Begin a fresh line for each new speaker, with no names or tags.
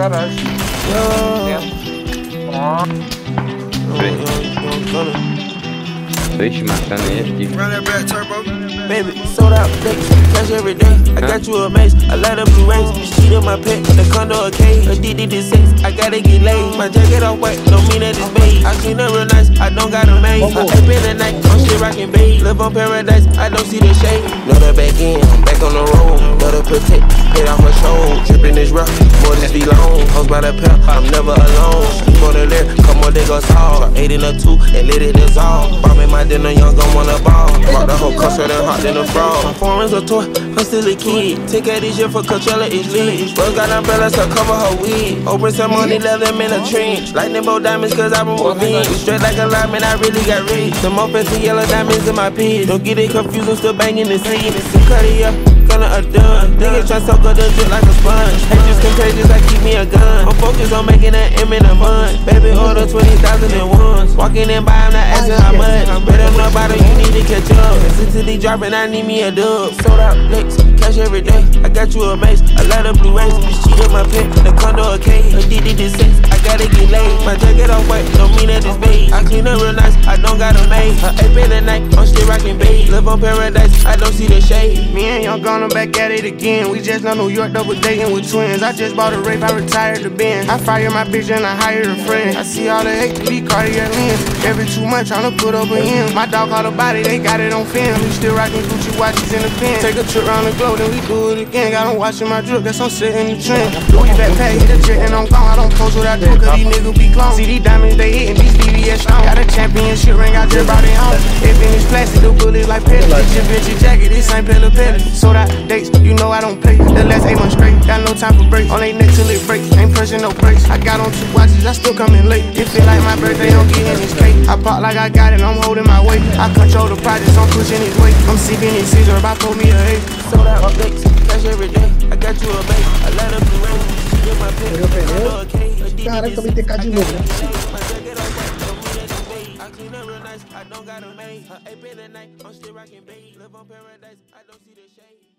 garagem.
Vixe, matando ele aqui.
Baby, sold out dates, cash every day. I got you a mace, I light up blue rays. Sheet in my pet, the condo a cage. Addicted to sex, I gotta get laid. My jacket off white, don't mean that it's beige. I clean up real nice, I don't got a maid. I ape in the night, I'm shit rockin' beige. Live on paradise, I don't see the shade. Know the back end, I'm back on the road. Know the protect, hit off my show. Drippin' this rough, more than be long. Hoes by the pair, I'm never alone. Sleep on the lyric, come on, they go soft. 8 in a 2, and let it dissolve. Bomb in my dinner, young gon' wanna ball. Rock the whole concert and hot than a frog. My foreign's a toy, I'm still a kid. Take care this year for Coachella, it's lit. Bros got umbrellas to cover her wig. Open some money, let them in a trench. Lightning bolt diamonds, cause I've been revenge. Straight like a lineman, I really got rich. Some more fancy yellow diamonds in my pits. Don't get it confused, I'm still banging the scene. Cut it up, gonna a done. Niggas try soak up the drip like a sponge. Hate just contagious, I keep me a gun. I'm focused on making that M in a month. Baby, order 20,000 at once. Walking in by, I'm not asking how much. I'm better than nobody, you need to catch up. Intensity dropping, I need me a dub. Sold out licks, cash every day. I got you a mace, I light up blue rays. Bitch, cheat in my pet, the condo a cage. Addicted to sex, I gotta get laid. My jacket off white, don't mean that it's beige. I clean up real nice, I don't got a maid. I ape in the night, I'm still rockin' beige. Live on paradise, I don't see the shade.
Me and Young gone back at it again. We just know New York double dating with twins. I just bought a rape, I retired the Benz. I fire my bitch and I hired a friend. I see all the hate to be Cartier lens. Every 2 months tryna put up a end. My dog caught a body, they got it on film. We still rockin' Gucci watches in the pen. Take a trip around the globe, then we do it again. Got them watching my drip, guess I'm sitting in the trend. Louis backpack, hit the jet and I'm gone. I don't post what I do, cause these niggas be clones. See these diamonds, they hitting these VVS stones. Got a championship ring, I just brought it home. If it's plastic, the bullets like pellets. This your bitch jacket, this ain't Pella Pella. Sold out dates, you know I don't play. The last 8 months straight, got no time for breaks. On they neck till it breaks, ain't pressing no brakes. I got on 2 watches, I still coming late. It feel like my birthday, I'm getting this cake. I pop like I got it, I'm holding my weight. I control the projects, I'm pushing his weight. I'm sipping his scissor, about pour me a eight. Sold out updates, cash every day. I got you a bait, I light up the rain. Get my pick,
Cara, eu também TK de novo, né?
I don't got a maid. I ape in the night, I'm still rockin' beige. Live on paradise, I don't see the shade.